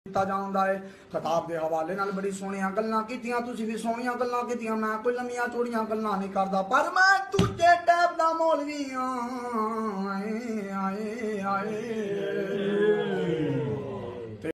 ਜਾਂਦਾ है। किताब के हवाले नाल बड़ी सोहणियां गल्लां कीतियां, तुसीं भी सोहणियां गल्लां कीतियां। मैं कोई लम्मियां चौड़ियां गल्लां नहीं करदा, पर मैं तुझे टैप दा मौलवी आए आए आए